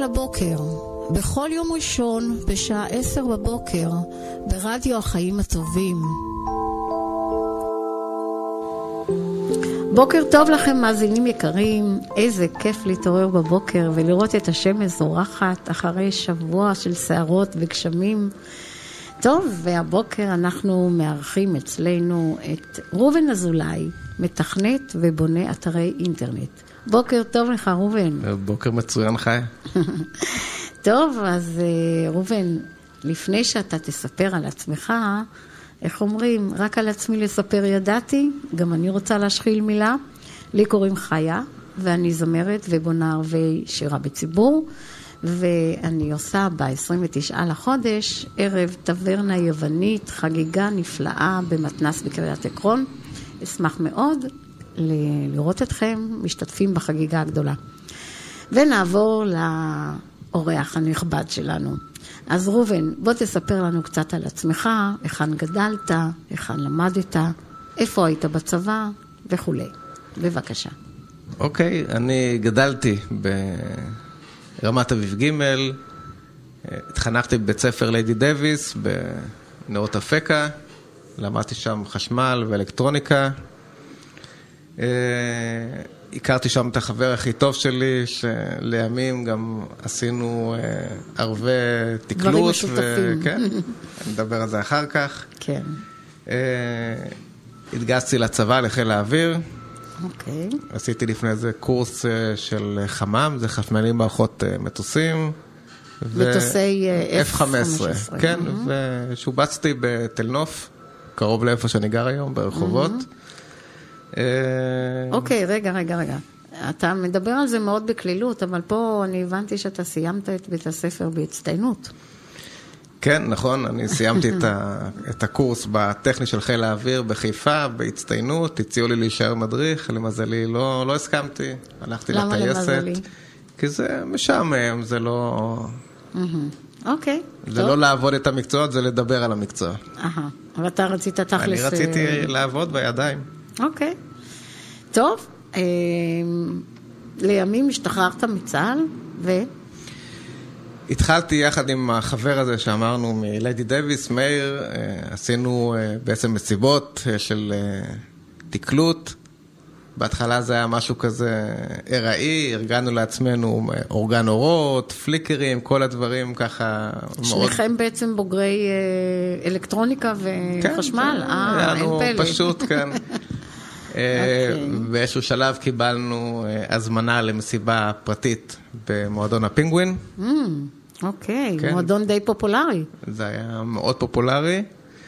הבוקר, בכל יום ראשון בשעה 10 בבוקר, ברדיו החיים הטובים. בוקר טוב לכם מאזינים יקרים, איזה כיף להתעורר בבוקר ולראות את השמש זורחת אחרי שבוע של שערות וגשמים. טוב, והבוקר אנחנו מארחים אצלנו את ראובן אזולאי, מתכנת ובונה אתרי אינטרנט. בוקר טוב לך ראובן. בוקר מצוין חי. טוב, אז ראובן, לפני שאתה תספר על עצמך, איך אומרים, רק על עצמי לספר ידעתי, גם אני רוצה להשחיל מילה. לי קוראים חיה, ואני זמרת ובונה ערבי שירה בציבור, ואני עושה ב-29 לחודש, ערב טברנה יוונית, חגיגה נפלאה במתנ"ס בקריית עקרון. אשמח מאוד לראות אתכם משתתפים בחגיגה הגדולה. ונעבור לאורח הנכבד שלנו. אז ראובן, בוא תספר לנו קצת על עצמך, היכן גדלת, היכן למדת, איפה היית בצבא וכו'. בבקשה. אוקיי, אני גדלתי ברמת אביב ג', התחנכתי בבית ספר ליידי דוויס בנאות אפקה, למדתי שם חשמל ואלקטרוניקה, הכרתי שם את החבר הכי טוב שלי, שלימים גם עשינו ערבי תקלוט. דברים משותפים. כן, נדבר על זה אחר כך. כן. התגייסתי לצבא, לחיל האוויר. אוקיי. עשיתי לפני זה קורס של חמ"ם, זה חשמלים מערכות מטוסים. מטוסי F-15. כן, ושובצתי בתל נוף, קרוב לאיפה שאני גר היום, ברחובות. אוקיי, רגע. אתה מדבר על זה מאוד בכלילות, אבל פה אני הבנתי שאתה סיימת את בית הספר בהצטיינות. כן, נכון, אני סיימתי את הקורס בטכני של חיל האוויר בחיפה, בהצטיינות, הציעו לי להישאר מדריך, למזלי לא הסכמתי, הלכתי לטייסת. למה למזלי? כי זה משעמם, זה לא... אוקיי. זה לא לעבוד את המקצוע, זה לדבר על המקצוע. אבל אתה רצית תכלס... אני רציתי לעבוד בידיים. אוקיי. טוב, לימים השתחררת מצה"ל, התחלתי יחד עם החבר הזה שאמרנו מליידי דוויס, מאיר, עשינו בעצם מסיבות של תקלוט. בהתחלה זה היה משהו כזה עראי, ארגנו לעצמנו אורגן אורות, פליקרים, כל הדברים ככה מאוד... שניכם בעצם בוגרי אלקטרוניקה וחשמל? כן, היה לנו פשוט, כן. באיזשהו שלב קיבלנו הזמנה למסיבה פרטית במועדון הפינגווין. אוקיי, מועדון די פופולרי. זה היה מאוד פופולרי.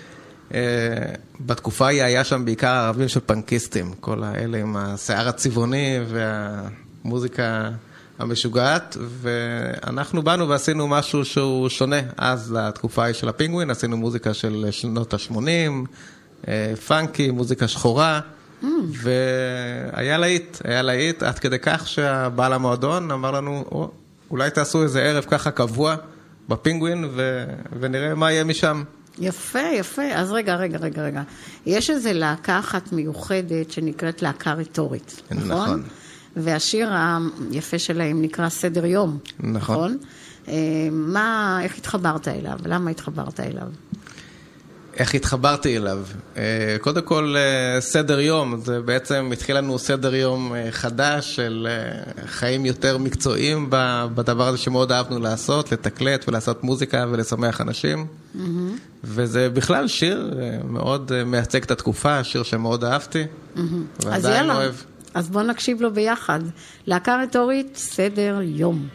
בתקופה היא היה שם בעיקר ערבים של פנקיסטים, כל האלה עם השיער הצבעוני והמוזיקה המשוגעת, ואנחנו באנו ועשינו משהו שהוא שונה אז לתקופה היא של הפינגווין, עשינו מוזיקה של שנות ה-80, פאנקי, מוזיקה שחורה, והיה להיט עד כדי כך שהבעל המועדון אמר לנו, אולי תעשו איזה ערב ככה קבוע בפינגווין ונראה מה יהיה משם. יפה. אז רגע. יש איזו להקה אחת מיוחדת שנקראת להקה רטורית, נכון? והשיר היפה שלהם נקרא סדר יום, נכון? איך התחברת אליו? למה התחברת אליו? איך התחברתי אליו? קודם כל, סדר יום, זה בעצם התחיל לנו סדר יום חדש של חיים יותר מקצועיים בדבר הזה שמאוד אהבנו לעשות, לתקלט ולעשות מוזיקה ולשמח אנשים. וזה בכלל שיר מאוד מייצג את התקופה, שיר שמאוד אהבתי. אז יאללה, אז בוא נקשיב לו ביחד. להקה רטורית, סדר יום.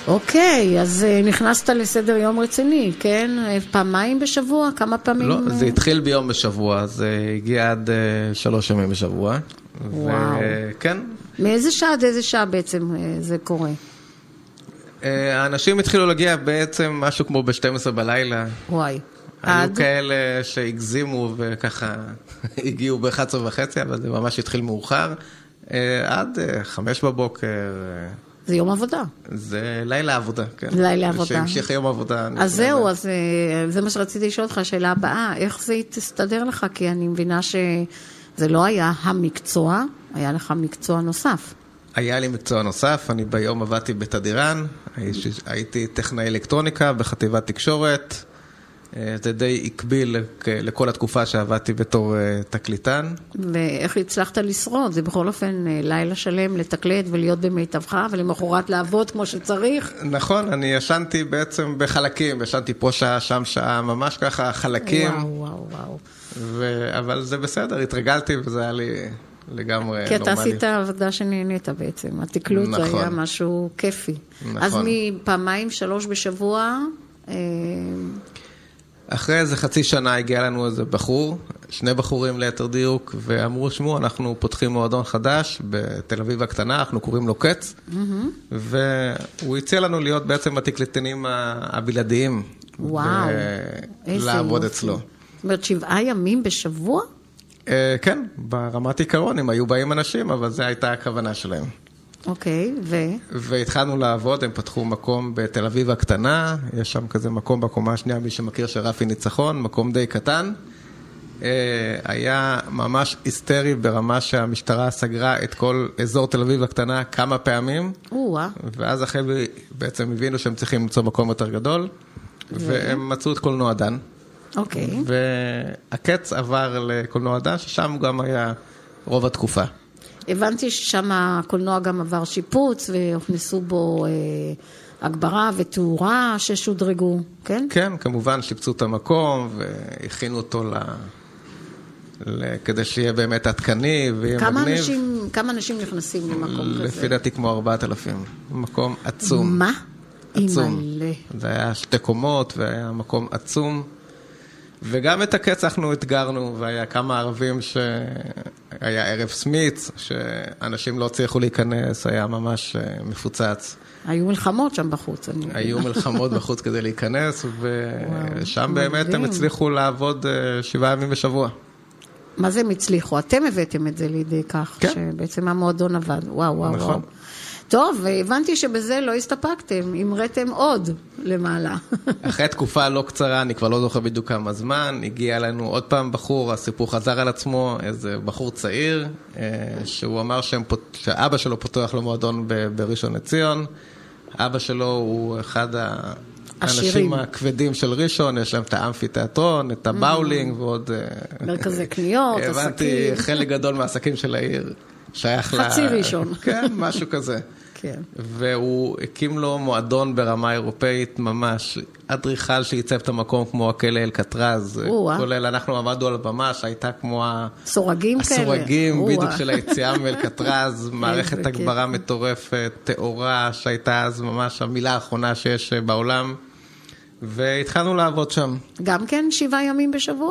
אוקיי, אז נכנסת לסדר יום רציני, כן? פעמיים בשבוע? כמה פעמים? לא, זה התחיל ביום בשבוע, זה הגיע עד 3 ימים בשבוע. וואו. כן. מאיזה שעה עד איזה שעה בעצם זה קורה? האנשים התחילו להגיע בעצם משהו כמו ב-12 בלילה. וואי. היו כאלה שהגזימו וככה הגיעו ב-11:30, אבל זה ממש התחיל מאוחר. עד 5 בבוקר. זה יום עבודה. זה לילה עבודה, כן. לילה עבודה. שהמשיך יום עבודה. אז זהו, אז זה מה שרציתי לשאול אותך, השאלה הבאה, איך זה תסתדר לך? כי אני מבינה שזה לא היה המקצוע, היה לך מקצוע נוסף. היה לי מקצוע נוסף, אני ביום עבדתי בתדירן, הייתי טכנאי אלקטרוניקה בחטיבת תקשורת, זה די הקביל לכל התקופה שעבדתי בתור תקליטן. ואיך הצלחת לשרוד? זה בכל אופן לילה שלם לתקלט ולהיות במיטבך, ולמחרת לעבוד כמו שצריך. נכון, אני ישנתי בעצם בחלקים, ישנתי פה שעה, שם שעה, ממש ככה חלקים. וואו, וואו. אבל זה בסדר, התרגלתי וזה היה לי לגמרי נורמלי. כי אתה עשית עבודה שנהנית בעצם, התקלוט זה היה משהו כיפי. אז מפעמיים 3 בשבוע... אחרי איזה חצי שנה הגיע לנו איזה בחור, 2 בחורים ליתר דיוק, ואמרו, שמו, אנחנו פותחים מועדון חדש בתל אביב הקטנה, אנחנו קוראים לו קץ, והוא הציע לנו להיות בעצם התקליטנים הבלעדיים, וואו, לעבוד אצלו. זאת אומרת, 7 ימים בשבוע? כן, ברמת עיקרון, הם היו באים אנשים, אבל זו הייתה הכוונה שלהם. אוקיי, והתחלנו לעבוד, הם פתחו מקום בתל אביב הקטנה, יש שם כזה מקום בקומה השנייה, מי שמכיר של רפי ניצחון, מקום די קטן. היה ממש היסטרי ברמה שהמשטרה סגרה את כל אזור תל אביב הקטנה כמה פעמים, ואז אחרי בעצם הבינו שהם צריכים למצוא מקום יותר גדול, והם מצאו את קולנוע דן. אוקיי. והקץ עבר לקולנוע דן, ששם גם היה רוב התקופה. הבנתי ששם הקולנוע גם עבר שיפוץ, והוכנסו בו הגברה ותאורה ששודרגו, כן? כן, כמובן שיפצו את המקום, והכינו אותו כדי שיהיה באמת עדכני ויהיה מגניב. כמה אנשים נכנסים למקום כזה? לפי דעתי כמו 4,000. מקום עצום. מה? עצום. זה היה 2 קומות, והיה מקום עצום. וגם את הקץ אנחנו אתגרנו, והיה כמה ערבים שהיה ערב סמיץ, שאנשים לא צריכו להיכנס, היה ממש מפוצץ. היו מלחמות שם בחוץ. היו מלחמות בחוץ כדי להיכנס, ושם באמת הם הצליחו לעבוד 7 ימים בשבוע. מה זה הם הצליחו? אתם הבאתם את זה לידי כך, שבעצם המועדון עבד. וואו, וואו, וואו. טוב, והבנתי שבזה לא הסתפקתם, המראתם עוד למעלה. אחרי תקופה לא קצרה, אני כבר לא זוכר בדיוק כמה זמן, הגיע לנו עוד פעם בחור, הסיפור חזר על עצמו, איזה בחור צעיר, שהוא אמר שאבא שלו פותח לו מועדון בראשון לציון, אבא שלו הוא אחד האנשים הכבדים של ראשון, יש להם את האמפיתיאטרון, את הבאולינג ועוד... מרכזי קניות, עסקים. הבנתי חלק גדול מהעסקים של העיר. חצי ראשון. כן, משהו כזה. כן. והוא הקים לו מועדון ברמה אירופאית ממש, אדריכל שייצב את המקום כמו הכלא אלקטרז, כולל אנחנו עמדנו על הבמה שהייתה כמו הסורגים כאלה. הסורגים בדיוק של היציאה מאלקטרז, מערכת הגברה מטורפת, תאורה שהייתה אז ממש המילה האחרונה שיש בעולם, והתחלנו לעבוד שם. גם כן 7 ימים בשבוע?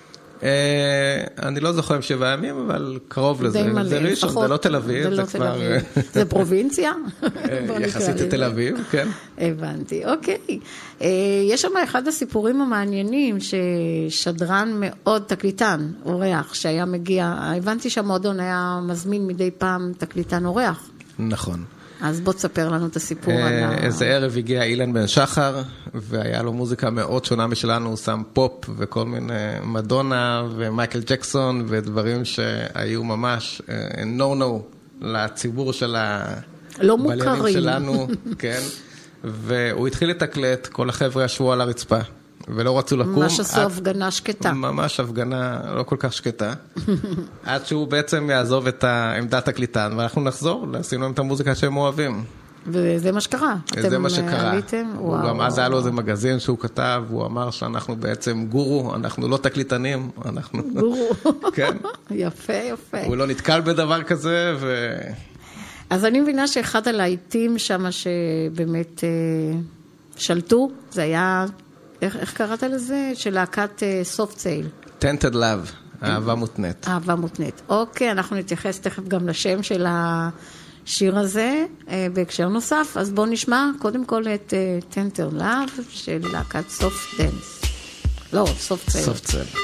אני לא זוכר עם 7 ימים, אבל קרוב לזה. זה ראשון, זה לא תל אביב. זה פרובינציה? יחסית לתל אביב, כן. הבנתי, אוקיי. יש שם אחד הסיפורים המעניינים, ששדרן מאוד תקליטן, אורח, שהיה מגיע, הבנתי שהמועדון היה מזמין מדי פעם תקליטן אורח. נכון. אז בוא תספר לנו את הסיפור. איזה ערב הגיע אילן בן שחר, והיה לו מוזיקה מאוד שונה משלנו, הוא שם פופ וכל מיני מדונה ומייקל ג'קסון, ודברים שהיו ממש no לציבור של הבליינים שלנו, כן. והוא התחיל לתקלט, כל החבר'ה ישבו על הרצפה, ולא רצו לקום. ממש עשו הפגנה שקטה. ממש הפגנה לא כל כך שקטה. עד שהוא בעצם יעזוב את עמדת הקליטן, ואנחנו נחזור, עשינו להם את המוזיקה שהם אוהבים. וזה מה שקרה. זה מה שקרה. הוא גם אז היה לו איזה מגזין שהוא כתב, הוא אמר שאנחנו בעצם גורו, אנחנו לא תקליטנים, אנחנו... גורו. כן. יפה, יפה. הוא לא נתקל בדבר כזה, אז אני מבינה שאחד הלהיטים שם שבאמת שלטו, זה היה, איך קראת לזה? של להקת Soft Cell. Tainted Love, אהבה מותנית. אהבה מותנית. אוקיי, אנחנו נתייחס תכף גם לשם של השיר הזה בהקשר נוסף, אז בואו נשמע קודם כל את Tainted Love של להקת Soft Dance. לא, Soft Cell. Soft Cell.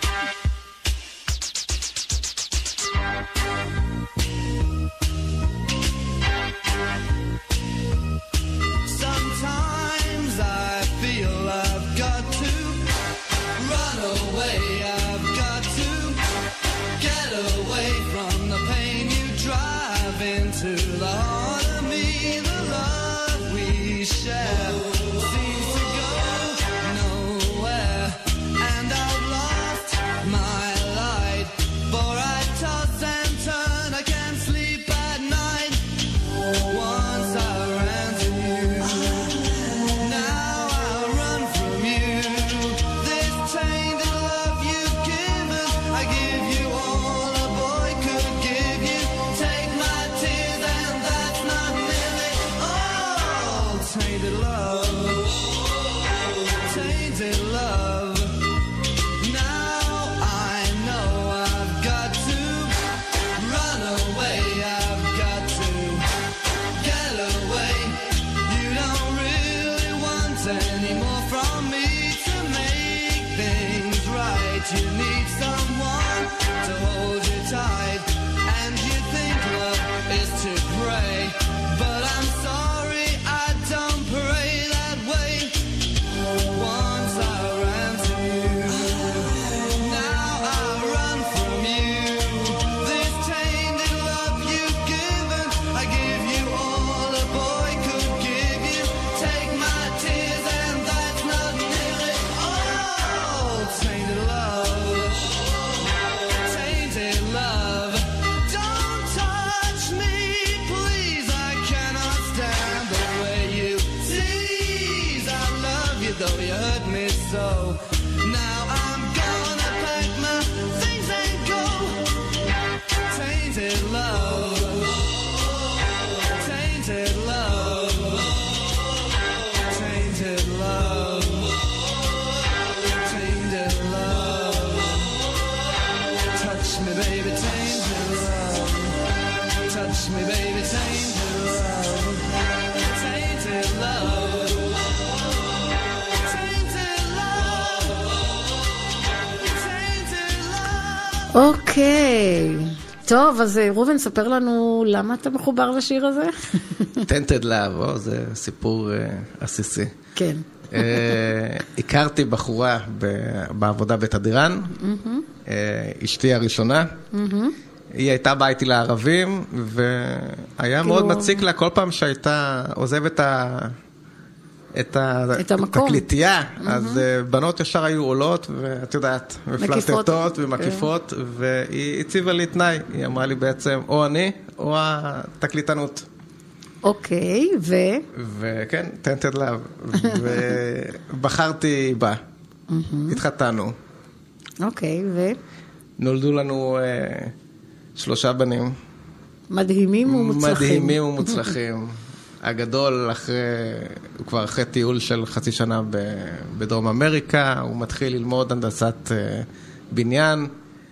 אוקיי, טוב, אז רובן, ספר לנו למה אתה מחובר לשיר הזה? Tainted Love, זה סיפור עסיסי. כן. הכרתי בחורה בעבודה בתדירן, אשתי הראשונה, היא הייתה באה איתי לערבים, והיה מאוד מציק לה כל פעם שהייתה עוזבת את התקליטייה, אז בנות ישר היו עולות, ואת יודעת, מפלרטטות ומקיפות, והיא הציבה לי תנאי, היא אמרה לי בעצם, או אני, או התקליטנות. אוקיי, וכן, Tainted Love, ובחרתי בה, התחתנו. אוקיי, נולדו לנו 3 בנים. מדהימים ומוצלחים. מדהימים ומוצלחים. הגדול הוא כבר אחרי טיול של חצי שנה בדרום אמריקה, הוא מתחיל ללמוד הנדסת בניין.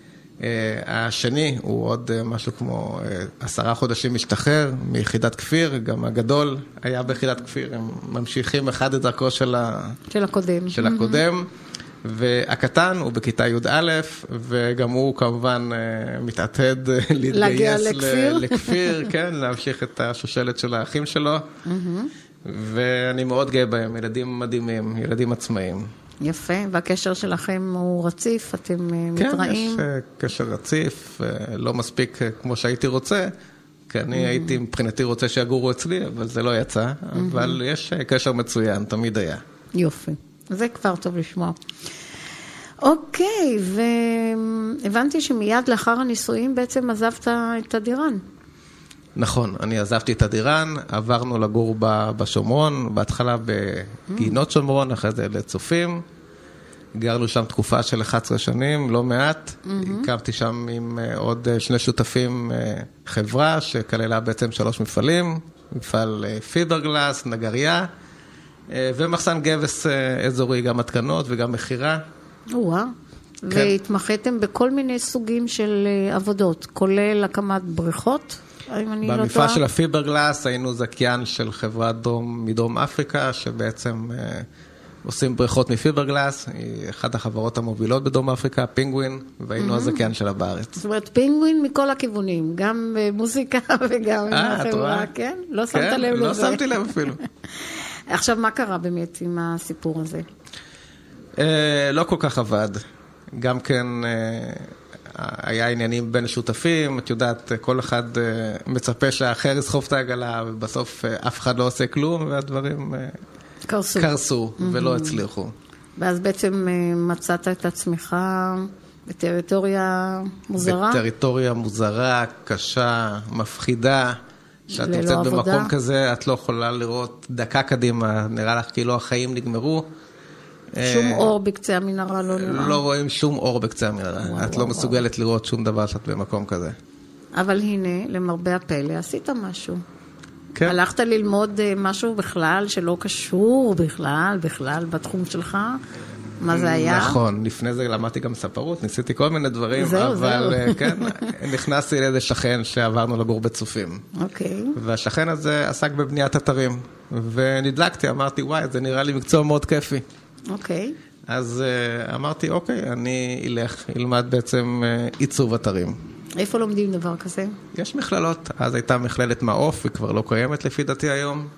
השני הוא עוד משהו כמו 10 חודשים משתחרר מיחידת כפיר, גם הגדול היה ביחידת כפיר, הם ממשיכים אחד את דרכו של הקודם. והקטן הוא בכיתה י"א, וגם הוא כמובן מתעתד להתגייס לכפיר, כן, להמשיך את השושלת של האחים שלו, ואני מאוד גאה בהם, ילדים מדהימים, ילדים עצמאיים. יפה, והקשר שלכם הוא רציף, אתם מתראים? כן, יש קשר רציף, לא מספיק כמו שהייתי רוצה, כי אני הייתי מבחינתי רוצה שיגורו אצלי, אבל זה לא יצא, אבל יש קשר מצוין, תמיד היה. יופי. זה כבר טוב לשמוע. אוקיי, והבנתי שמיד לאחר הנישואים בעצם עזבת את הדירן. נכון, אני עזבתי את הדירן, עברנו לגור בשומרון, בהתחלה בגינות שומרון, אחרי זה לצופים. גרנו שם תקופה של 11 שנים, לא מעט. הקמתי שם עם עוד 2 שותפים חברה, שכללה בעצם 3 מפעלים, מפעל פיברגלס, נגריה, ומחסן גבס אזורי, גם התקנות וגם מחירה. וואה. והתמחיתם בכל מיני סוגים של עבודות, כולל הקמת בריכות, אם אני לא טועה. במפעל של הפיברגלס היינו זכיין של חברת מדרום אפריקה, שבעצם עושים בריכות מפיברגלס, היא אחת החברות המובילות בדרום אפריקה, פינגווין, והיינו הזכיין שלה בארץ. זאת אומרת, פינגווין מכל הכיוונים, גם מוזיקה וגם עם החברה, כן? לא שמת לב לזה. לא שמתי לב אפילו. עכשיו, מה קרה באמת עם הסיפור הזה? לא כל כך עבד. גם כן היה עניינים בין שותפים, את יודעת, כל אחד מצפה שהאחר יסחוב את העגלה, ובסוף אף אחד לא עושה כלום, והדברים קרסו ולא הצליחו. ואז בעצם מצאת את עצמך בטריטוריה מוזרה? בטריטוריה מוזרה, קשה, מפחידה, שאת נמצאת במקום כזה, את לא יכולה לראות דקה קדימה, נראה לך כאילו החיים נגמרו. שום אור בקצה המנהרה לא נראה. לא רואים שום אור בקצה המנהרה. את לא מסוגלת לראות שום דבר שאת במקום כזה. אבל הנה, למרבה הפלא, עשית משהו. כן. הלכת ללמוד משהו בכלל שלא קשור בכלל בתחום שלך. מה זה היה? נכון, לפני זה למדתי גם ספרות, ניסיתי כל מיני דברים, אבל כן, נכנסתי לאיזה שכן שעברנו לגור בצופים. אוקיי. והשכן הזה עסק בבניית אתרים, ונדלקתי, אמרתי, וואי, זה נראה לי מקצוע מאוד כיפי. אוקיי. אז אמרתי, אוקיי, אני אלמד בעצם עיצוב אתרים. איפה לומדים דבר כזה? יש מכללות, אז הייתה מכללת מעוף, היא כבר לא קיימת לפי דעתי היום.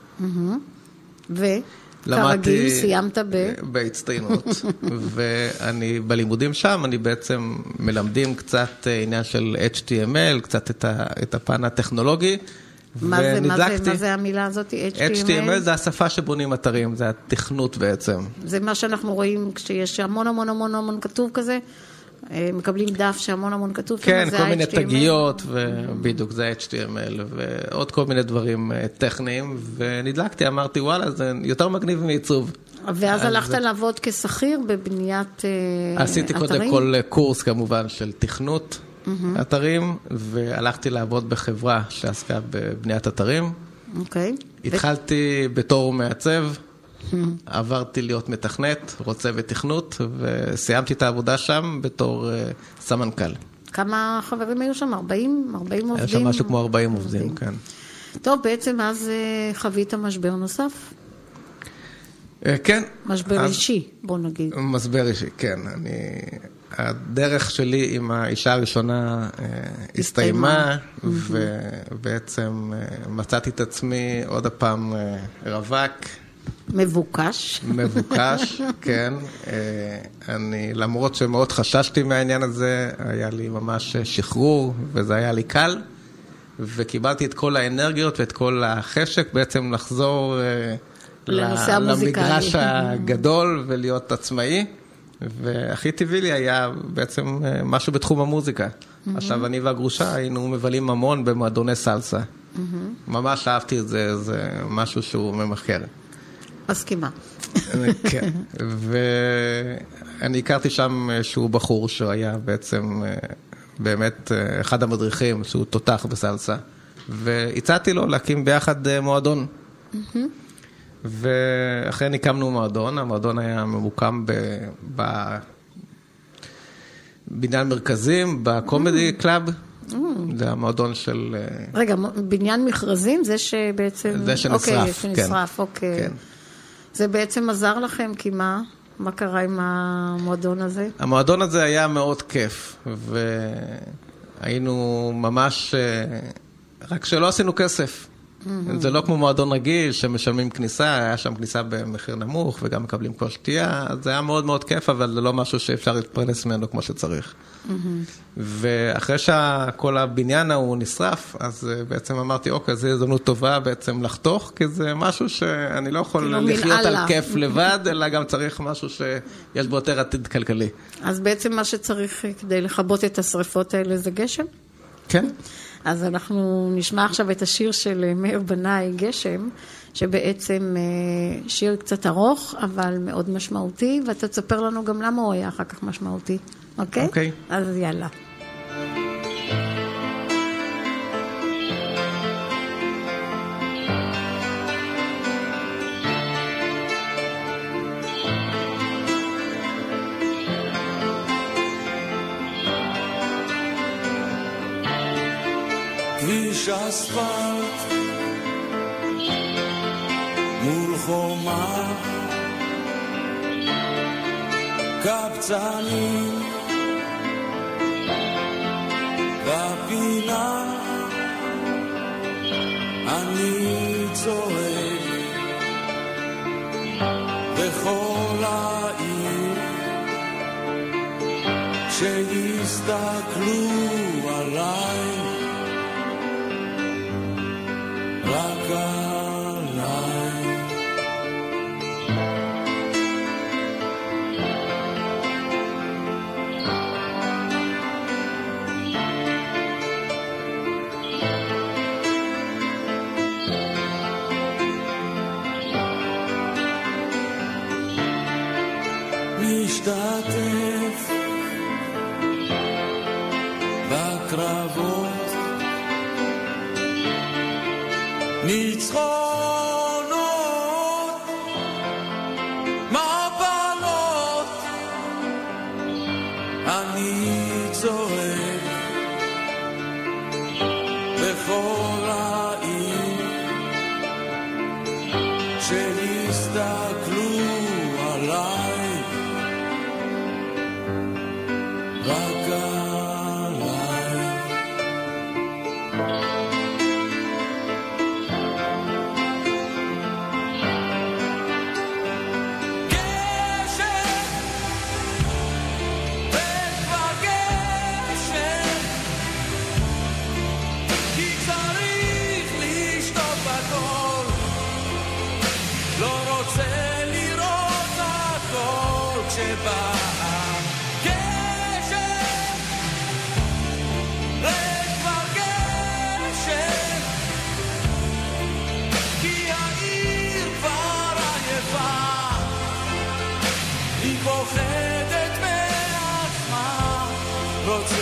כרגיל סיימת בהצטיינות, ואני בלימודים שם, אני בעצם מלמדים קצת עניין של HTML, קצת את הפן הטכנולוגי, מה זה המילה הזאת, HTML? HTML זה השפה שבונים אתרים, זה התכנות בעצם. זה מה שאנחנו רואים כשיש המון כתוב כזה, מקבלים דף שהמון כתוב. כן, כל מיני תגיות, ובדיוק זה HTML, ועוד כל מיני דברים טכניים, ונדלקתי, אמרתי, וואלה, זה יותר מגניב מעיצוב. ואז הלכת לעבוד כשכיר בבניית אתרים? עשיתי קודם כל קורס כמובן של תכנות אתרים, והלכתי לעבוד בחברה שעסקה בבניית אתרים. אוקיי. התחלתי בתור מעצב, עברתי להיות מתכנת, רוצה ותכנות, וסיימתי את העבודה שם בתור סמנכ"ל. כמה חברים היו שם? 40 עובדים? היה שם משהו כמו 40 עובדים, כן. טוב, בעצם אז חווית משבר נוסף? כן. משבר אישי, בוא נגיד. משבר אישי, כן. הדרך שלי עם האישה הראשונה הסתיימה, ובעצם מצאתי את עצמי עוד הפעם רווק. מבוקש. מבוקש, כן. אני, למרות שמאוד חששתי מהעניין הזה, היה לי ממש שחרור, וזה היה לי קל, וקיבלתי את כל האנרגיות ואת כל החשק בעצם לחזור למגרש הגדול ולהיות עצמאי, והכי טבעי לי היה בעצם משהו בתחום המוזיקה. עכשיו אני והגרושה היינו מבלים המון במועדוני סלסה. ממש אהבתי את זה, זה משהו שהוא ממחקר. מסכימה. כן, ואני הכרתי שם שהוא בחור שהיה בעצם באמת אחד המדריכים שהוא תותח בסלסה, והצעתי לו להקים ביחד מועדון. ואכן הקמנו מועדון, המועדון היה ממוקם בבניין מרכזים, בקומדי קלאב, זה המועדון של... רגע, בניין מכרזים זה שבעצם... זה שנשרף, כן. אוקיי, שנשרף, אוקיי. זה בעצם עזר לכם, כי מה? מה קרה עם המועדון הזה? המועדון הזה היה מאוד כיף, והיינו ממש... רק שלא עשינו כסף. זה לא כמו מועדון רגיל שמשלמים כניסה, היה שם כניסה במחיר נמוך וגם מקבלים כל שתייה, אז זה היה מאוד מאוד כיף, אבל זה לא משהו שאפשר להתפרנס ממנו כמו שצריך. ואחרי שכל הבניין הוא נשרף, אז בעצם אמרתי, אוקיי, זו הזדמנות טובה בעצם לחתוך, כי זה משהו שאני לא יכול לחיות על כיף לבד, אלא גם צריך משהו שיש בו יותר עתיד כלכלי. אז בעצם מה שצריך כדי לכבות את השריפות האלה זה גשם? כן. אז אנחנו נשמע עכשיו את השיר של מאיר בנאי, גשם, שבעצם שיר קצת ארוך, אבל מאוד משמעותי, ואתה תספר לנו גם למה הוא היה אחר כך משמעותי, אוקיי? אוקיי. אז יאללה. כביש אספלט מול חומה קבצנים בפינה אני צועק בכל העיר שיסתכלו עליי רק עליי. משתתף בקרבות ניצחונות מפלות אני צועק בכל העיר שהסתכלו עליי רק עליי. פוחדת מעצמה, רוצה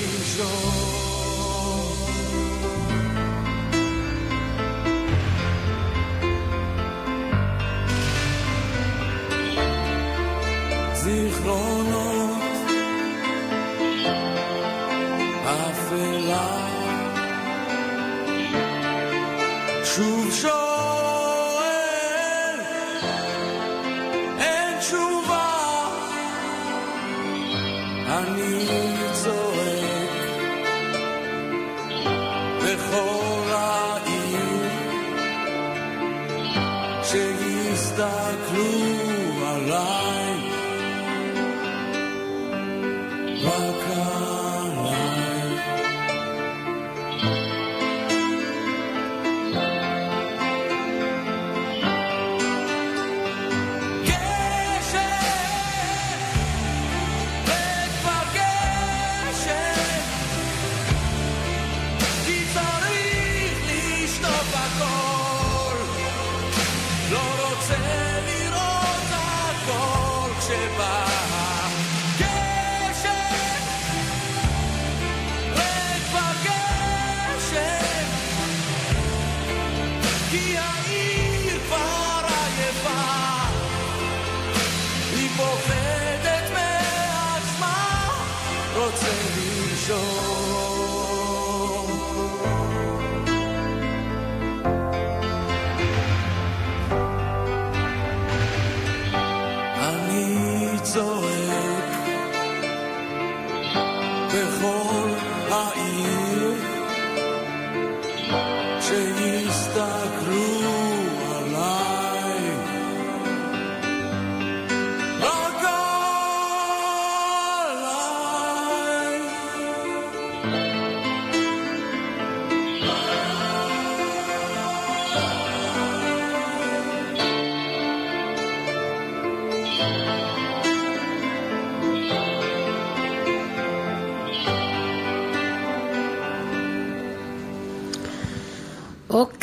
לישון. זיכרונות אפלה שוב שואל, אין תשובה, אני צועק בכל העיר שהסתכלו עליי רק עליי. פוחדת מעצמה, רוצה לישון. אני צועק בכל העיר שהסתכלו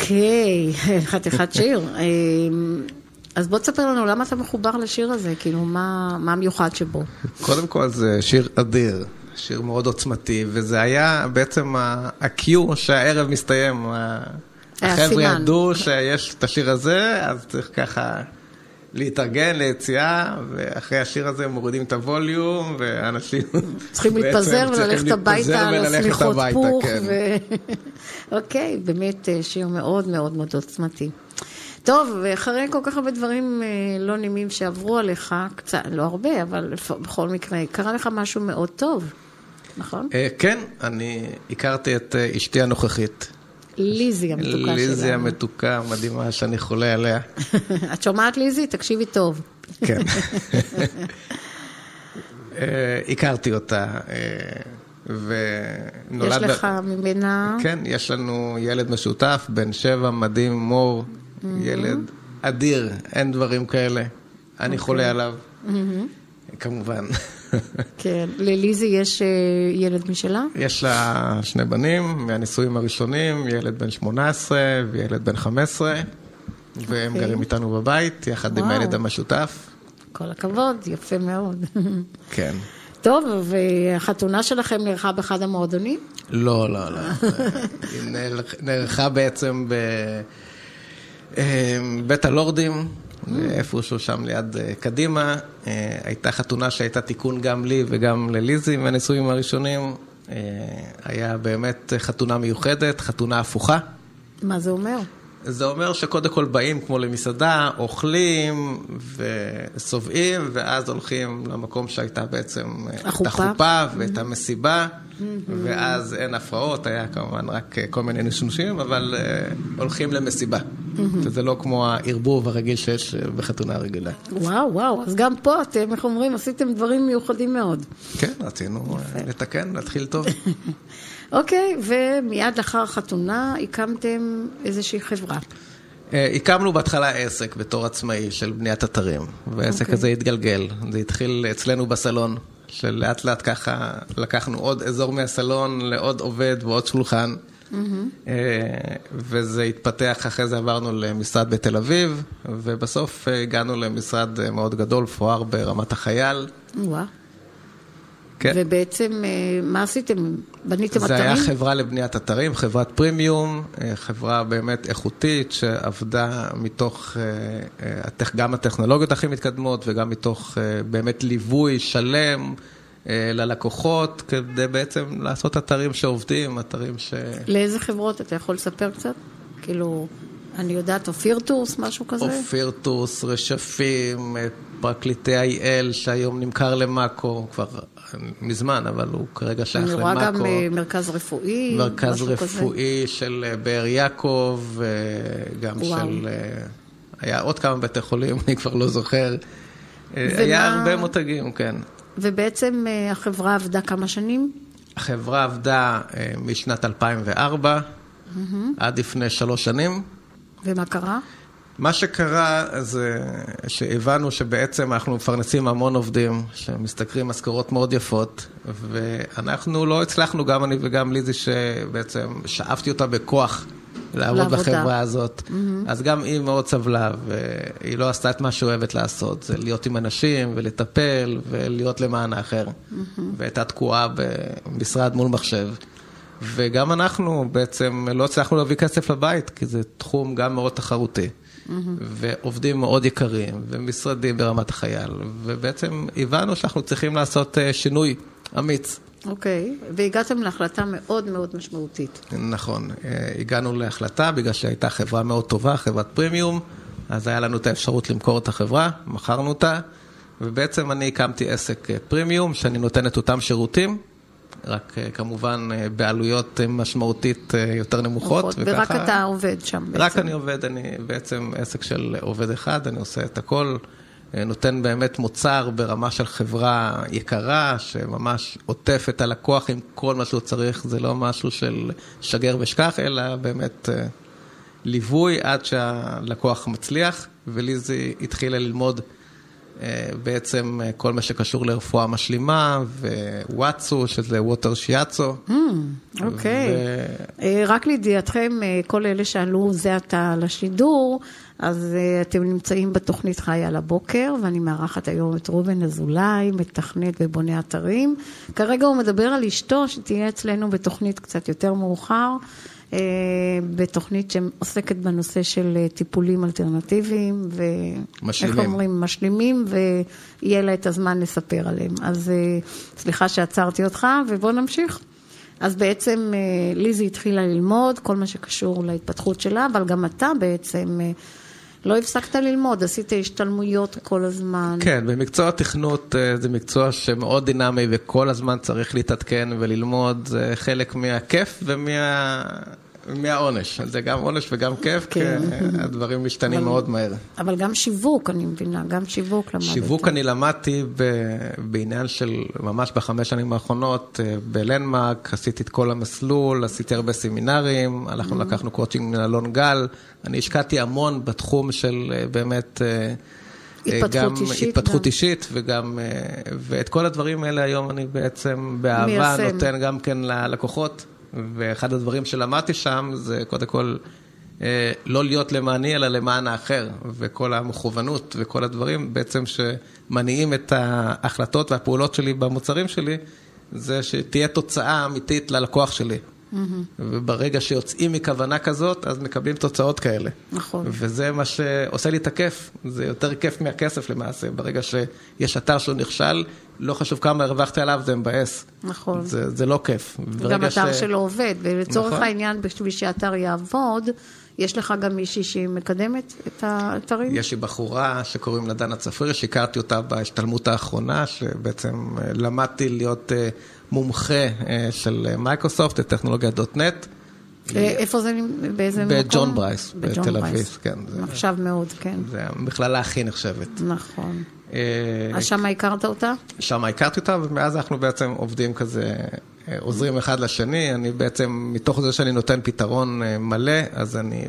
אוקיי, חתיכת שיר. אז בוא תספר לנו למה אתה מחובר לשיר הזה, כאילו מה המיוחד שבו? קודם כל זה שיר אדיר, שיר מאוד עוצמתי, וזה היה בעצם הקיו שהערב מסתיים. החבר'ה ידעו שיש את השיר הזה, אז צריך ככה להתארגן ליציאה, ואחרי השיר הזה מורידים את הווליום, ואנשים צריכים להתפזר וללכת הביתה, לסליחות פוך. כן. אוקיי, באמת שיר מאוד מאוד מאוד עוצמתי. טוב, ואחרי כל כך הרבה דברים לא נעימים שעברו עליך, קצת, לא הרבה, אבל בכל מקרה, קרה לך משהו מאוד טוב, נכון? כן, אני הכרתי את אשתי הנוכחית. ליזי המתוקה שלנו. ליזי המתוקה, מדהימה שאני חולה עליה. את שומעת ליזי? תקשיבי טוב. כן. הכרתי אותה, ונולד... יש לך ממנה... כן, יש לנו ילד משותף, בן 7, מדהים, מור, ילד אדיר, אין דברים כאלה. אני חולה עליו, כמובן. כן, לליזי יש ילד משלה? יש לה 2 בנים, מהנישואים הראשונים, ילד בן 18 וילד בן 15, והם גרים איתנו בבית, יחד עם הילד המשותף. כל הכבוד, יפה מאוד. כן. טוב, והחתונה שלכם נערכה באחד המועדונים? לא. היא נערכה בעצם בבית הלורדים, איפשהו שם ליד קדימה. הייתה חתונה שהייתה תיקון גם לי וגם לליזי מהנישואים הראשונים. היה באמת חתונה מיוחדת, חתונה הפוכה. מה זה אומר? זה אומר שקודם כל באים כמו למסעדה, אוכלים וסובעים, ואז הולכים למקום שהייתה בעצם את החופה ואת המסיבה, ואז אין הפרעות, היה כמובן רק כל מיני נשנושים, אבל הולכים למסיבה. וזה לא כמו הערבוב הרגיל שיש בחתונה הרגילה. וואו, אז גם פה אתם, איך אומרים, עשיתם דברים מיוחדים מאוד. כן, רצינו לתקן, להתחיל טוב. אוקיי, ומיד לאחר החתונה הקמתם איזושהי חברה. הקמנו בהתחלה עסק בתור עצמאי של בניית אתרים, והעסק הזה התגלגל. זה התחיל אצלנו בסלון, שלאט לאט ככה לקחנו עוד אזור מהסלון לעוד עובד ועוד שולחן, וזה התפתח, אחרי זה עברנו למשרד בתל אביב, ובסוף הגענו למשרד מאוד גדול, פואר ברמת החייל. וואו. כן. ובעצם, מה עשיתם? בניתם זה אתרים? היה חברה לבניית אתרים, חברת פרימיום, חברה באמת איכותית, שעבדה מתוך גם הטכנולוגיות הכי מתקדמות, וגם מתוך באמת ליווי שלם ללקוחות, כדי בעצם לעשות אתרים שעובדים, אתרים לאיזה חברות? אתה יכול לספר קצת? כאילו, אני יודעת, אופיר טורס, משהו כזה? אופיר טורס, רשפים, פרקליטי IL, שהיום נמכר למאקו, כבר מזמן, אבל הוא כרגע שייך למאקו. אני רואה גם מרכז רפואי, מרכז רפואי של באר יעקב, גם של... היה עוד כמה בתי חולים, אני כבר לא זוכר. היה הרבה מותגים, כן. ובעצם החברה עבדה כמה שנים? החברה עבדה משנת 2004, עד לפני 3 שנים. ומה קרה? מה שקרה זה שהבנו שבעצם אנחנו מפרנסים המון עובדים שמשתכרים משכורות מאוד יפות, ואנחנו לא הצלחנו, גם אני וגם ליזי, שבעצם שאפתי אותה בכוח לעבוד בחברה הזאת. אז גם היא מאוד סבלה, והיא לא עשתה את מה שאוהבת לעשות, זה להיות עם אנשים ולטפל ולהיות למען האחר. והייתה תקועה במשרד מול מחשב. וגם אנחנו בעצם לא הצלחנו להביא כסף לבית, כי זה תחום גם מאוד תחרותי. ועובדים מאוד יקרים, ומשרדים ברמת החייל, ובעצם הבנו שאנחנו צריכים לעשות שינוי אמיץ. אוקיי, והגעתם להחלטה מאוד מאוד משמעותית. נכון, הגענו להחלטה בגלל שהייתה חברה מאוד טובה, חברת פרימיום, אז היה לנו את האפשרות למכור את החברה, מכרנו אותה, ובעצם אני הקמתי עסק פרימיום, שאני נותן את אותם שירותים, רק כמובן בעלויות משמעותית יותר נמוכות. ורק אתה עובד שם בעצם. רק אני עובד, אני בעצם עסק של עובד אחד, אני עושה את הכל, נותן באמת מוצר ברמה של חברה יקרה, שממש עוטף את הלקוח עם כל מה שהוא צריך, זה לא משהו של שגר ושכח, אלא באמת ליווי עד שהלקוח מצליח, וליזי התחילה ללמוד בעצם כל מה שקשור לרפואה משלימה, ווואטסו, שזה ווטר שיאצו. אוקיי. רק לידיעתכם, כל אלה שעלו זה עתה לשידור, אז אתם נמצאים בתוכנית חיה לבוקר, ואני מארחת היום את ראובן אזולאי, מתכנת ובונה אתרים. כרגע הוא מדבר על אשתו, שתהיה אצלנו בתוכנית קצת יותר מאוחר, בתוכנית שעוסקת בנושא של טיפולים אלטרנטיביים, ואיך אומרים, משלימים, ויהיה לה את הזמן לספר עליהם. אז סליחה שעצרתי אותך, ובוא נמשיך. אז בעצם ליזי התחילה ללמוד כל מה שקשור להתפתחות שלה, אבל גם אתה בעצם לא הפסקת ללמוד, עשית השתלמויות כל הזמן. כן, במקצוע התכנות זה מקצוע שמאוד דינמי, וכל הזמן צריך להתעדכן וללמוד, זה חלק מהכיף מהעונש. זה גם עונש וגם כיף, כי הדברים משתנים מאוד מהר. אבל גם שיווק, אני מבינה, גם שיווק למדת. שיווק אני למדתי בעניין של ממש ב5 שנים האחרונות, בלנדמרק, עשיתי את כל המסלול, עשיתי הרבה סמינרים, אנחנו לקחנו קואוצ'ינג מאלון גל, אני השקעתי המון בתחום של באמת התפתחות אישית, ואת כל הדברים האלה היום אני בעצם באהבה נותן גם כן ללקוחות, ואחד הדברים שלמדתי שם זה קודם כל לא להיות למעני אלא למען האחר, וכל המכוונות וכל הדברים בעצם שמניעים את ההחלטות והפעולות שלי במוצרים שלי, זה שתהיה תוצאה אמיתית ללקוח שלי. וברגע שיוצאים מכוונה כזאת, אז מקבלים תוצאות כאלה. נכון. וזה מה שעושה לי את הכיף. זה יותר כיף מהכסף למעשה. ברגע שיש אתר שהוא נכשל, לא חשוב כמה הרווחתי עליו, זה מבאס. נכון. זה לא כיף. גם אתר שלו עובד, ולצורך העניין, בשביל שהאתר יעבוד, יש לך גם מישהי שהיא מקדמת את האתרים? יש לי בחורה שקוראים לה דנה צפריר, שהכרתי אותה בהשתלמות האחרונה, שבעצם למדתי להיות מומחה של מייקרוסופט, טכנולוגיית .NET. איפה זה? באיזה מקום? בג'ון ברייס, בתל אביב, כן. נחשב מאוד, כן. זה המכללה הכי נחשבת. נכון. אז שמה הכרת אותה? שמה הכרתי אותה, ומאז אנחנו בעצם עובדים כזה, עוזרים אחד לשני. אני בעצם, מתוך זה שאני נותן פתרון מלא, אז אני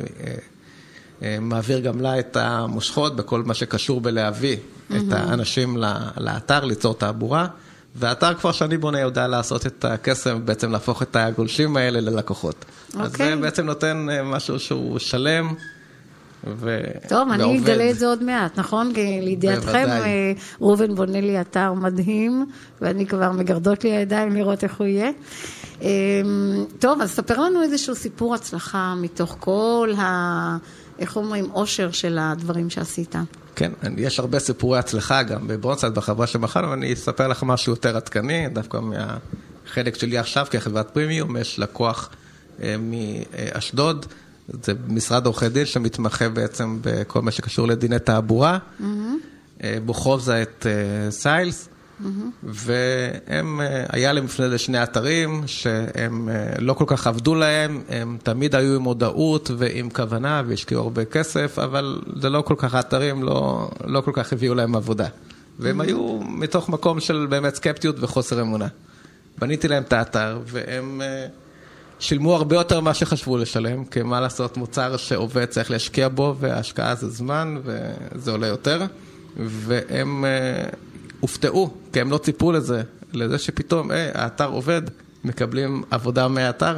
מעביר גם לה את המושכות בכל מה שקשור בלהביא את האנשים לאתר, ליצור תעבורה. והאתר כבר שאני בונה יודע לעשות את הקסם, בעצם להפוך את הגולשים האלה ללקוחות. אז זה בעצם נותן משהו שהוא שלם ועובד. טוב, אני אגלה את זה עוד מעט, נכון? לידיעתכם, ראובן בונה לי אתר מדהים, ואני כבר מגרדות לי הידיים לראות איך הוא יהיה. טוב, אז ספר לנו איזשהו סיפור הצלחה מתוך כל איך אומרים, אושר של הדברים שעשית. כן, יש הרבה סיפורי הצלחה גם בברונדסייט, בחברה שמחרנו, ואני אספר לך משהו יותר עדכני, דווקא מהחלק שלי עכשיו כחברת פרימיום, יש לקוח מאשדוד, זה משרד עורכי דין שמתמחה בעצם בכל מה שקשור לדיני תעבורה, בוחוב זה את סיילס, והם, היה להם לפני לשני אתרים שהם לא כל כך עבדו להם, הם תמיד היו עם הודעות ועם כוונה והשקיעו הרבה כסף, אבל זה לא כל כך אתרים, לא כל כך הביאו להם עבודה. והם היו מתוך מקום של באמת סקפטיות וחוסר אמונה. בניתי להם את האתר, והם שילמו הרבה יותר מה שחשבו לשלם, כי מה לעשות, מוצר שעובד צריך להשקיע בו, וההשקעה זה זמן, וזה עולה יותר, והם הופתעו, כי הם לא ציפו לזה שפתאום, האתר עובד, מקבלים עבודה מהאתר,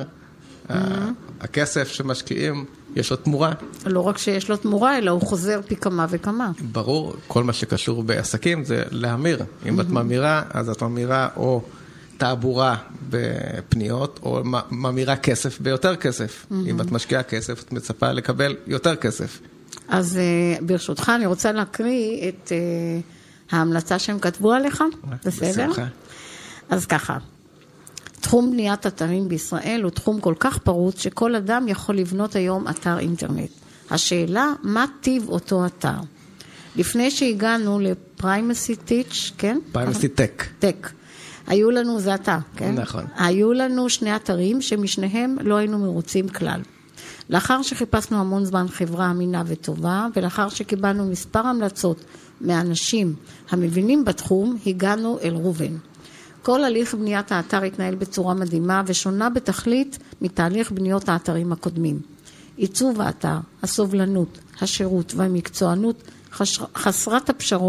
הכסף שמשקיעים, יש לו תמורה. לא רק שיש לו תמורה, אלא הוא חוזר פי כמה וכמה. ברור, כל מה שקשור בעסקים זה להמיר. אם את ממירה, אז את ממירה או תעבורה בפניות, או ממירה כסף ביותר כסף. אם את משקיעה כסף, את מצפה לקבל יותר כסף. אז ברשותך, אני רוצה להקריא את ההמלצה שהם כתבו עליך. בסדר? אז ככה. תחום בניית אתרים בישראל הוא תחום כל כך פרוץ שכל אדם יכול לבנות היום אתר אינטרנט. השאלה, מה טיב אותו אתר? לפני שהגענו לפריימסי טיץ', כן? פריימסי טק. טק. היו לנו, זה אתה, כן? נכון. היו לנו שני אתרים שמשניהם לא היינו מרוצים כלל. לאחר שחיפשנו המון זמן חברה אמינה וטובה, ולאחר שקיבלנו מספר המלצות מאנשים המבינים בתחום, הגענו אל ראובן. כל הליך בניית האתר התנהל בצורה מדהימה ושונה בתכלית מתהליך בניות האתרים הקודמים. עיצוב האתר, הסובלנות, השירות והמקצוענות חסרת הפשרות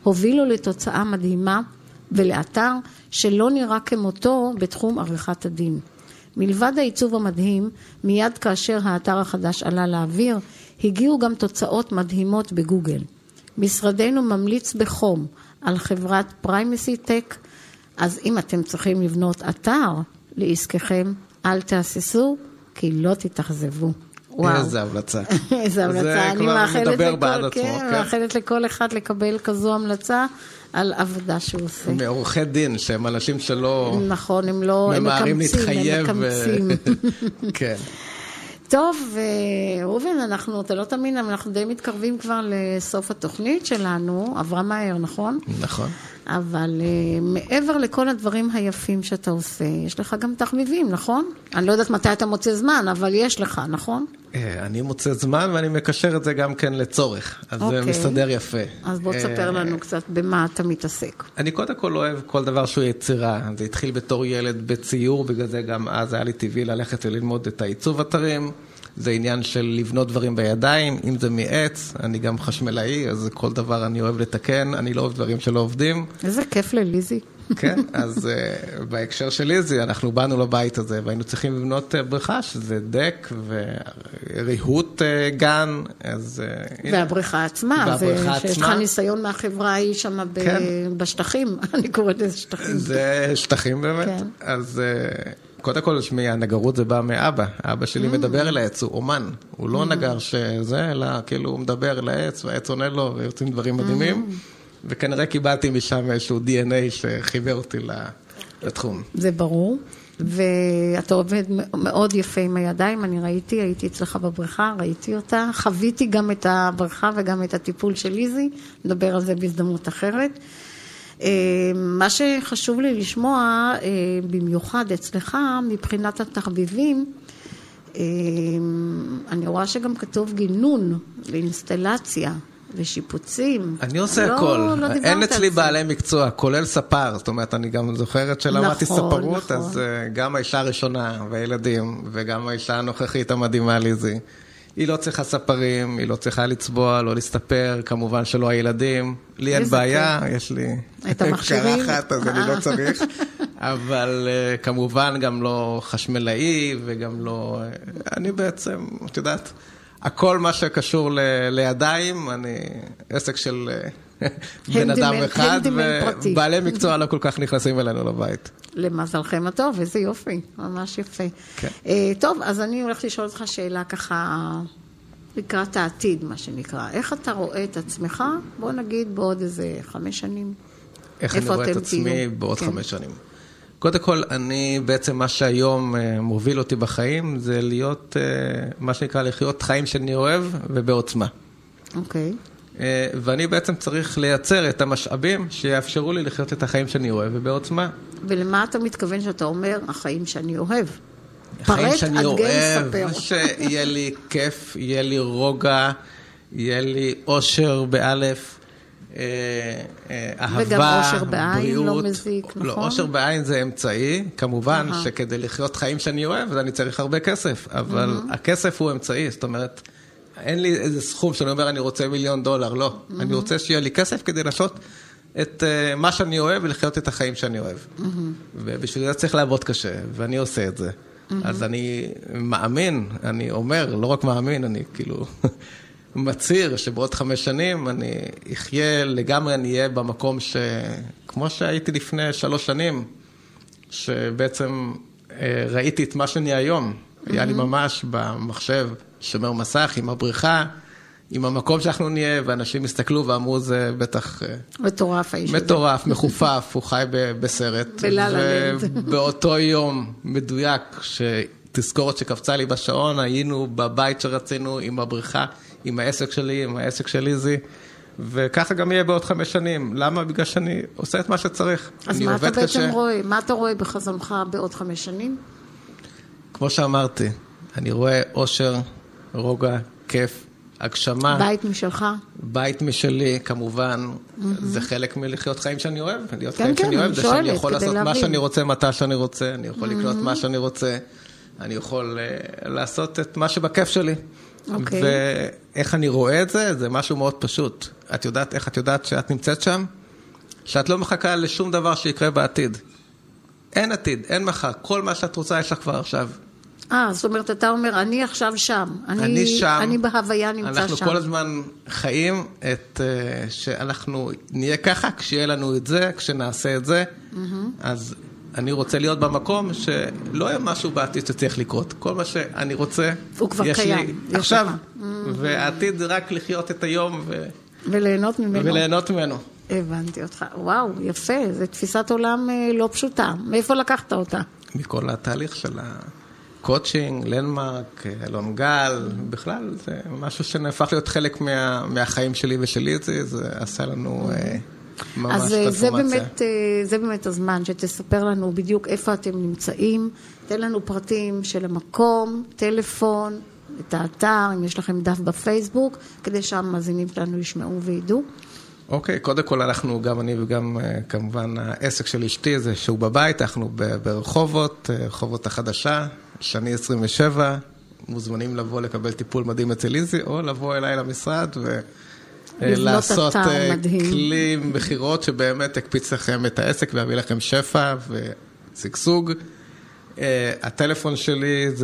הובילו לתוצאה מדהימה ולאתר שלא נראה כמותו בתחום עריכת הדין. מלבד העיצוב המדהים, מיד כאשר האתר החדש עלה לאוויר, הגיעו גם תוצאות מדהימות בגוגל. משרדנו ממליץ בחום על חברת פריימסי טק, אז אם אתם צריכים לבנות אתר לעסקכם, אל תהססו, כי לא תתאכזבו. איזה המלצה. איזה המלצה. זה כבר מדבר בעד עצמו. מאחלת לכל אחד לקבל כזו המלצה על עבודה שהוא עושה. מעורכי דין, שהם אנשים שלא... נכון, הם לא... ממהרים להתחייב. הם מקמצים. כן. טוב, ראובן, אתה לא תאמין, אנחנו די מתקרבים כבר לסוף התוכנית שלנו, עברה מהר, נכון? נכון. אבל מעבר לכל הדברים היפים שאתה עושה, יש לך גם תחביבים, נכון? אני לא יודעת מתי אתה מוצא זמן, אבל יש לך, נכון? אני מוצא זמן ואני מקשר את זה גם כן לצורך, אז זה מסתדר יפה. אז בוא תספר לנו קצת במה אתה מתעסק. אני קודם כל אוהב כל דבר שהוא יצירה, זה התחיל בתור ילד בציור, בגלל זה גם אז היה לי טבעי ללכת וללמוד את העיצוב אתרים, זה עניין של לבנות דברים בידיים, אם זה מעץ, אני גם חשמלאי, אז כל דבר אני אוהב לתקן, אני לא אוהב דברים שלא עובדים. איזה כיף לליזי. כן, אז בהקשר של ליזי, אנחנו באנו לבית הזה, והיינו צריכים לבנות בריכה, שזה דק וריהוט גן, אז... והבריכה עצמה, שיש לך ניסיון מהחברה ההיא שם בשטחים, אני קוראת לזה שטחים. זה שטחים באמת, אז... קודם כל, שמי, הנגרות זה בא מאבא. אבא שלי מדבר אל העץ, הוא אומן. הוא לא נגר שזה, אלא כאילו הוא מדבר אל העץ, והעץ עונה לו, ויוצאים דברים מדהימים. וכנראה קיבלתי משם איזשהו DNA שחיבר אותי לתחום. זה ברור. ואתה עובד מאוד יפה עם הידיים, אני הייתי אצלך בבריכה, ראיתי אותה. חוויתי גם את הבריכה וגם את הטיפול של ליזי. נדבר על זה בהזדמנות אחרת. מה שחשוב לי לשמוע, במיוחד אצלך, מבחינת התחביבים, אני רואה שגם כתוב גינון לאינסטלציה, לשיפוצים. אני עושה הכל. אין אצלי בעלי מקצוע, כולל ספר. זאת אומרת, אני גם זוכרת שלמדתי ספרות, אז גם האישה הראשונה והילדים, וגם האישה הנוכחית המדהימה ליזי. היא לא צריכה ספרים, היא לא צריכה לצבוע, לא להסתפר, כמובן שלא הילדים. לי אין בעיה, יש לי קרחת, אז אני לא צריך. אבל כמובן גם לא חשמלאי, וגם לא... אני בעצם, את יודעת, הכל מה שקשור לידיים, אני עסק של בן אדם אחד, ובעלי מקצוע לא כל כך נכנסים אלינו לבית. למזלכם הטוב, איזה יופי, ממש יפה. טוב, אז אני הולכת לשאול אותך שאלה ככה, לקראת העתיד, מה שנקרא. איך אתה רואה את עצמך, בוא נגיד, בעוד איזה 5 שנים? איך אני רואה את עצמי בעוד 5 שנים? קודם כל, אני בעצם מה שהיום מוביל אותי בחיים, זה להיות, מה שנקרא, לחיות חיים שאני אוהב ובעוצמה. אוקיי. ואני בעצם צריך לייצר את המשאבים שיאפשרו לי לחיות את החיים שאני אוהב ובעוצמה. ולמה אתה מתכוון שאתה אומר, החיים שאני אוהב? החיים שאני אוהב, שיהיה לי כיף, יהיה לי רוגע, יהיה לי אושר באלף, אהבה, וגם אושר בעין לא מזיק, נכון? לא, אושר בעין זה אמצעי, כמובן שכדי לחיות חיים שאני אוהב, אני צריך הרבה כסף, אבל הכסף הוא אמצעי, זאת אומרת, אין לי איזה סכום שאני אומר, אני רוצה $1,000,000, לא. אני רוצה שיהיה לי כסף כדי לעשות את מה שאני אוהב ולחיות את החיים שאני אוהב. ובשביל זה צריך לעבוד קשה, ואני עושה את זה. אז אני מאמין, אני אומר, לא רק מאמין, אני כאילו מצהיר שבעוד 5 שנים אני אחיה לגמרי, אני אהיה במקום כמו שהייתי לפני 3 שנים, שבעצם ראיתי את מה שאני היום. היה לי ממש במחשב שומר מסך עם הבריכה, עם המקום שאנחנו נהיה, ואנשים הסתכלו ואמרו, זה בטח... מטורף האיש הזה. מטורף, מחופף, הוא חי בסרט. ובאותו יום מדויק, שתזכורת שקפצה לי בשעון, היינו בבית שרצינו, עם הבריכה, עם העסק שלי, עם העסק של ליזי, וככה גם יהיה בעוד 5 שנים. למה? בגלל שאני עושה את מה שצריך. אז מה אתה בעצם רואה? מה אתה רואה בחזונך בעוד 5 שנים? כמו שאמרתי, אני רואה אושר, רוגע, כיף, הגשמה. בית משלך? בית משלי, כמובן. זה חלק מלחיות חיים שאני אוהב. להיות חיים שאני אוהב, זה שאני יכול לעשות מה שאני רוצה, מתי שאני רוצה, אני יכול לקנות מה שאני רוצה, אני יכול לעשות את מה שבכיף שלי. אוקיי. ואיך אני רואה את זה? זה משהו מאוד פשוט. את יודעת איך את יודעת שאת נמצאת שם? שאת לא מחכה לשום דבר שיקרה בעתיד. אין עתיד, אין מחר. כל מה שאת רוצה יש לך כבר עכשיו. זאת אומרת, אתה אומר, אני עכשיו שם. אני שם. אני בהוויה נמצא שם. אנחנו כל הזמן חיים שאנחנו נהיה ככה, כשיהיה לנו את זה, כשנעשה את זה. אז אני רוצה להיות במקום שלא יהיה משהו בעתיד שצריך לקרות. כל מה שאני רוצה, הוא כבר קיים. עכשיו. והעתיד רק לחיות את היום וליהנות ממנו. וליהנות ממנו. הבנתי אותך. וואו, יפה. זו תפיסת עולם לא פשוטה. מאיפה לקחת אותה? מכל התהליך של הקוצ'ינג, לנדמרק, אלון גל, בכלל זה משהו שנהפך להיות חלק מהחיים שלי ושלי. זה עשה לנו ממש טרנספורמציה. אז זה באמת הזמן שתספר לנו בדיוק איפה אתם נמצאים. תן לנו פרטים של המקום, טלפון, את האתר, אם יש לכם דף בפייסבוק, כדי שהמאזינים שלנו ישמעו וידעו. אוקיי, קודם כל אנחנו, גם אני וגם כמובן העסק של אשתי זה שהוא בבית, אנחנו ברחובות, רחובות החדשה, שני 27, מוזמנים לבוא לקבל טיפול מדהים אצל איזי, או לבוא אליי למשרד ולעשות כלי מחירות שבאמת יקפיץ לכם את העסק ויביא לכם שפע וסגסוג. הטלפון שלי זה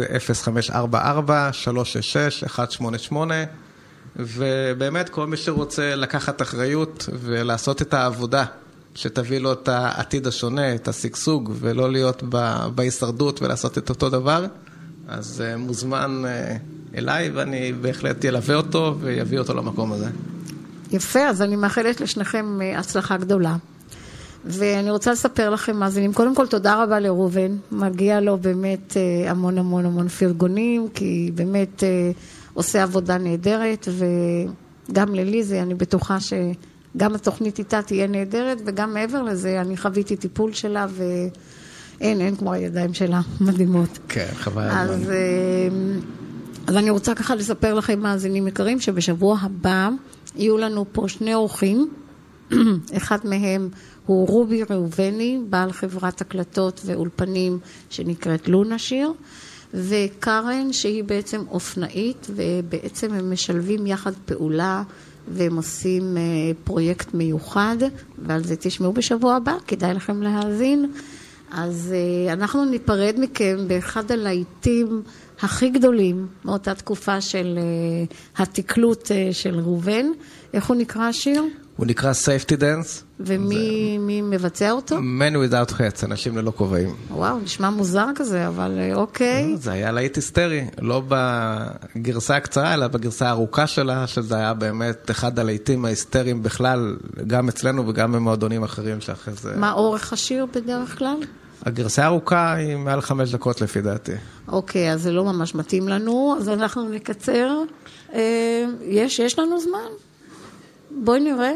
0544-366-188, ובאמת כל מי שרוצה לקחת אחריות ולעשות את העבודה שתביא לו את העתיד השונה, את הסגסוג, ולא להיות בהישרדות ולעשות את אותו דבר, אז מוזמן אליי ואני בהחלט ילווה אותו ויביא אותו למקום הזה. יפה, אז אני מאחלת לשניכם הצלחה גדולה. ואני רוצה לספר לכם, מאזינים, קודם כל תודה רבה לראובן, מגיע לו באמת המון המון המון פרגונים, כי באמת עושה עבודה נהדרת, וגם לליזי, אני בטוחה שגם התוכנית איתה תהיה נהדרת, וגם מעבר לזה, אני חוויתי טיפול שלה, ואין כמו הידיים שלה, מדהימות. כן, חבל. אז אני רוצה ככה לספר לכם, מאזינים יקרים, שבשבוע הבא יהיו לנו פה שני אורחים, אחד מהם הוא רובי ראובני, בעל חברת הקלטות ואולפנים שנקראת לונה שיר, וקרן שהיא בעצם אופנאית, ובעצם הם משלבים יחד פעולה, והם עושים פרויקט מיוחד, ועל זה תשמעו בשבוע הבא, כדאי לכם להאזין. אז אנחנו ניפרד מכם באחד הלהיטים הכי גדולים, מאותה תקופה של התקלות של ראובן. איך הוא נקרא השיר? הוא נקרא Safety Dance. ומי מבצע אותו? Men Without Hats, אנשים ללא כובעים. וואו, נשמע מוזר כזה, אבל אוקיי. זה היה להיט היסטרי, לא בגרסה הקצרה, אלא בגרסה הארוכה שלה, שזה היה באמת אחד הלהיטים ההיסטריים בכלל, גם אצלנו וגם במועדונים אחרים שאחרי זה. מה אורך השיר בדרך כלל? הגרסה הארוכה היא מעל 5 דקות לפי דעתי. אוקיי, אז זה לא ממש מתאים לנו, אז אנחנו נקצר. יש לנו זמן? בואי נראה.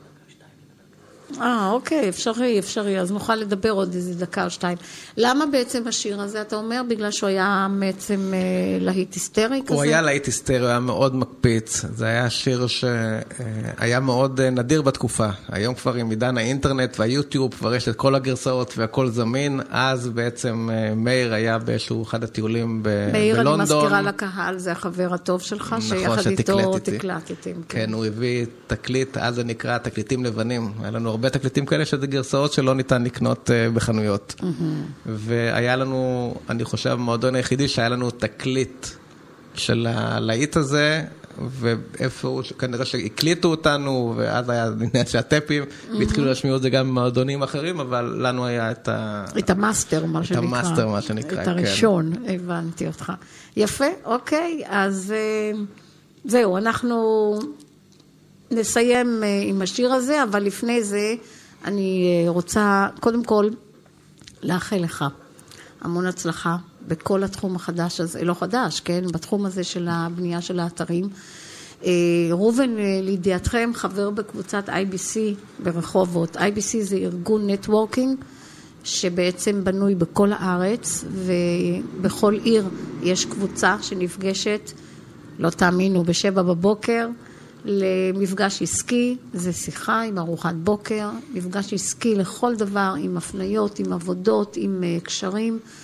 אוקיי, אפשרי, אז נוכל לדבר עוד איזה דקה או שתיים. למה בעצם השיר הזה, אתה אומר, בגלל שהוא היה בעצם להיט היסטרי כזה? הוא היה להיט היסטרי, הוא היה מאוד מקפיץ. זה היה שיר שהיה מאוד נדיר בתקופה. היום כבר עם עידן האינטרנט והיוטיוב, כבר יש את כל הגרסאות והכל זמין. אז בעצם מאיר היה באיזשהו אחד הטיולים בלונדון. מאיר, אני מזכירה לקהל, זה החבר הטוב שלך, שיחד איתו תקלטתם. כן, הוא הביא תקליט, אז זה נקרא תקליטים לבנים. היה לנו הרבה תקליטים כאלה שזה גרסאות שלא ניתן לקנות בחנויות. והיה לנו, אני חושב, המועדון היחידי שהיה לנו תקליט של הלהיט הזה, ואיפה כנראה שהקליטו אותנו, ואז היה עניין שהטפים, והתחילו להשמיע את זה גם במועדונים אחרים, אבל לנו היה את המאסטר, מה שנקרא. את המאסטר, מה שנקרא, את הראשון, הבנתי אותך. יפה, אוקיי, אז זהו, אנחנו נסיים עם השיר הזה, אבל לפני זה אני רוצה קודם כל לאחל לך המון הצלחה בכל התחום החדש הזה, לא חדש, כן? בתחום הזה של הבנייה של האתרים. ראובן, לידיעתכם, חבר בקבוצת IBC ברחובות. IBC זה ארגון נטוורקינג שבעצם בנוי בכל הארץ, ובכל עיר יש קבוצה שנפגשת, לא תאמינו, ב7 בבוקר, למפגש עסקי, זה שיחה עם ארוחת בוקר, מפגש עסקי לכל דבר, עם הפניות, עם עבודות, עם קשרים,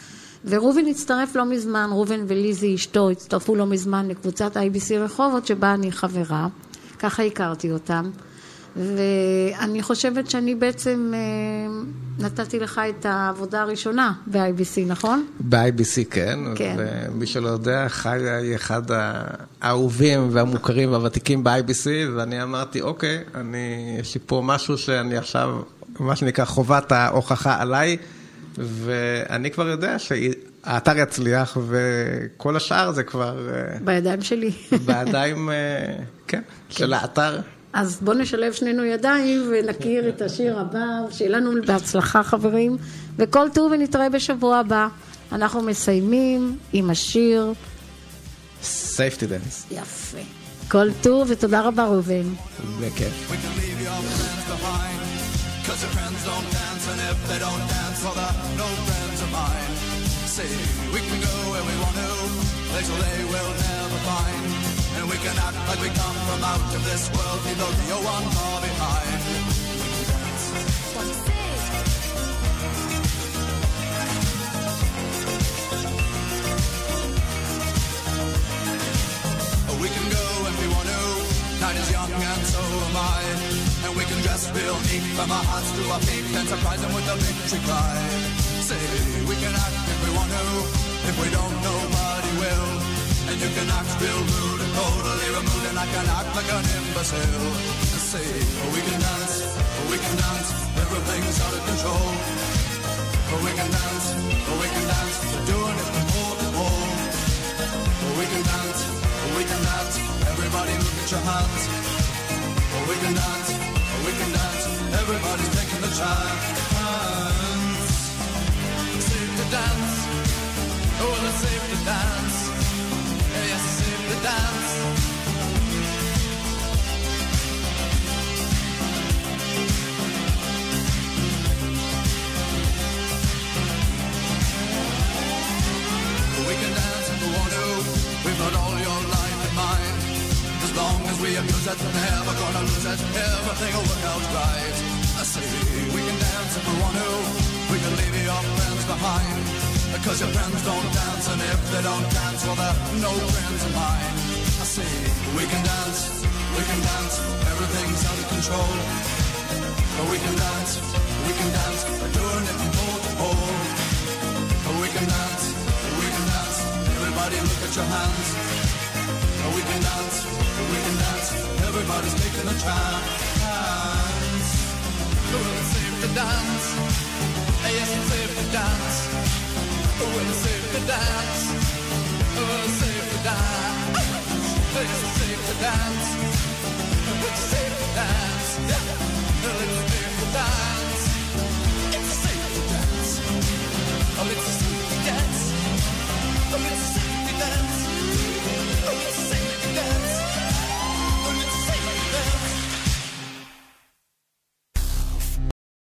ורובן הצטרף לא מזמן, רובן וליזי אשתו הצטרפו לא מזמן לקבוצת IBC רחובות שבה אני חברה, ככה הכרתי אותם, ואני חושבת שאני בעצם נתתי לך את העבודה הראשונה ב-IBC, נכון? ב-IBC, כן. כן. ומי שלא יודע, חי היא אחד האהובים והמוכרים והוותיקים ב-IBC, ואני אמרתי, אוקיי, יש לי פה משהו שאני עכשיו, מה שנקרא חובת ההוכחה עליי, ואני כבר יודע שהאתר יצליח, וכל השאר זה כבר... בידיים שלי. בידיים, כן, של האתר. אז בוא נשלב שנינו ידיים ונכיר את השיר הבא, שיהיה לנו בהצלחה חברים, וכל טוב ונתראה בשבוע הבא. אנחנו מסיימים עם השיר Safety Dance. יפה. כל טוב ותודה רבה ראובן. בכיף. We can leave your friends behind, 'cause your friends don't dance, and if they don't dance, well, they're no friends of mine. See, we can go where we want to, places they will never find, and we can act like we come from out of this world, leave the real one far behind. We can dance. What you say? We can go if we want to, night is young and so am I, and we can dress real neat from our hearts to our feet and surprise them with a victory cry. Say, we can act if we want to, if we don't nobody will, and you can act real rude and totally removed, and I can act like an imbecile. Say, we can dance, everything's out of control. We can dance, we're doing it from pole to pole. We can dance, everybody look at your hands. We can dance, everybody's taking the chance. Safe to dance, oh, it's safe to dance. Yes, it's safe to dance. We can dance if we want to, we've got all your life in mind. As long as we abuse it, never gonna lose it, everything will work out right. I say, we can dance if we want to, we can leave your friends behind, because your friends don't dance, and if they don't dance, well, they're no friends of mine. I say, we can dance, everything's out of control. But we can dance, we're doing it from pole to pole. But we can dance, everybody look at your hands. We can dance, everybody's taking a chance. Well, it's safe to dance, yes, it's safe to dance. Well, it's safe to dance, well, it's safe to dance. Yes, it's safe to dance.